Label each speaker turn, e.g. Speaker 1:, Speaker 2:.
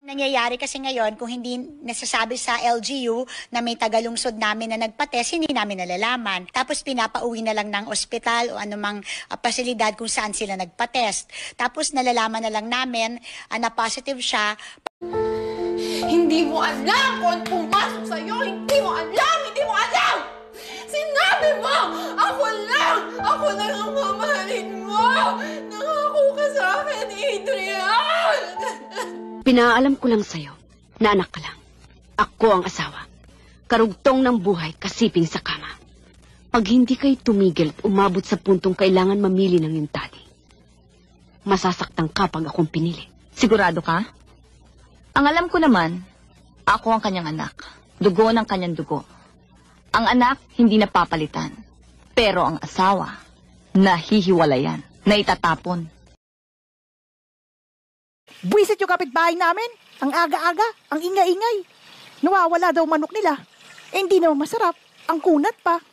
Speaker 1: Nangyayari kasi ngayon, kung hindi nasasabi sa LGU na may tagalungsod namin na nagpa-test, hindi namin nalalaman. Tapos pinapauwi na lang ng ospital o anumang pasilidad kung saan sila nagpa-test. Tapos nalalaman na lang namin na positive siya.
Speaker 2: Hindi mo alam kung ano pumasok sa'yo! Hindi mo alam! Hindi mo alam! Sinabi mo! Ako lang ang mamahalin mo! Nangako ka sa akin, Adrian!
Speaker 3: Pinaalam ko lang sa'yo na anak ka lang. Ako ang asawa. Karugtong ng buhay, kasiping sa kama. Pag hindi kayo tumigil at umabot sa puntong kailangan mamili ng iyong daddy, masasaktan ka pag akong pinili.
Speaker 4: Sigurado ka? Ang alam ko naman, ako ang kanyang anak. Dugo ng kanyang dugo. Ang anak, hindi napapalitan. Pero ang asawa, nahihiwalayan, na itatapon.
Speaker 5: Buwisit yung kapitbahay namin. Ang aga-aga, ang ingay-ingay. Nawawala daw manok nila. Eh, hindi naman masarap. Ang kunat pa.